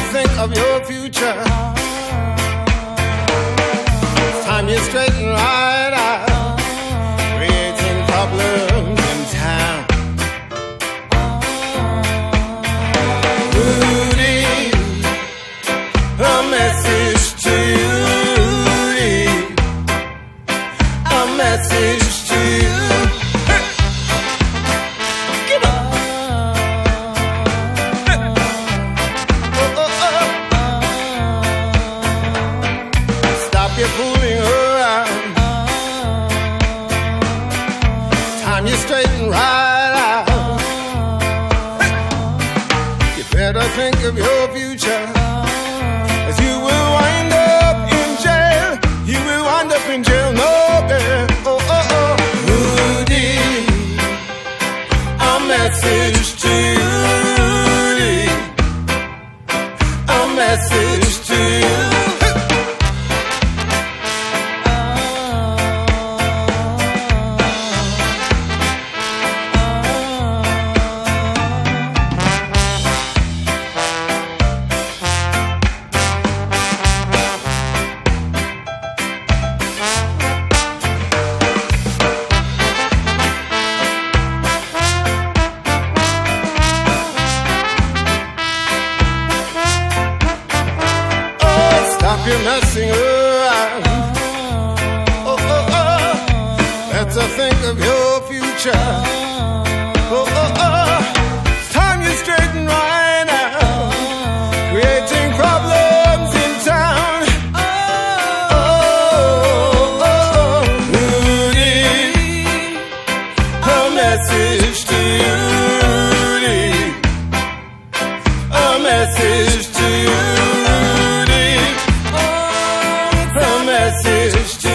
think of your future. It's time you straighten right out, creating problems in town. Rudy, a message to you. A message to you. You're fooling around. Time you straighten right out. You better think of your future, as you will wind up in jail. You will wind up in jail, no bail. Oh, oh, oh. Rudy, a message to you. A message to you. You're messing around. Oh, oh, oh. Better think of your future. Oh, oh, oh. It's time you straighten right now, creating problems in town. Oh, oh, oh. Rudy, a message to you. Rudy, a message to you. Message